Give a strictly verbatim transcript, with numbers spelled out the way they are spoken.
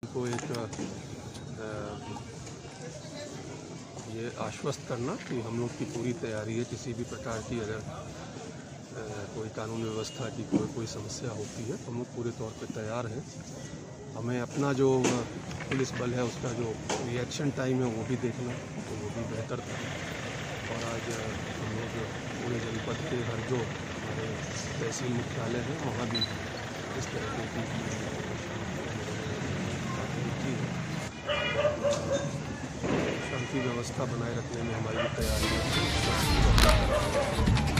को एक ये आश्वस्त करना कि हम लोग की पूरी तैयारी है। किसी भी प्रकार की अगर कोई कानून व्यवस्था की कोई कोई समस्या होती है तो हम लोग पूरे तौर पे तैयार हैं। हमें अपना जो पुलिस बल है उसका जो रिएक्शन टाइम है वो भी देखना, तो वो भी बेहतर था। और आज हम लोग पूरे जनपद के हर जो हमारे तहसील मुख्यालय हैं वहाँ भी इस तरह की शांति व्यवस्था बनाए रखने में हमारी तैयारी है।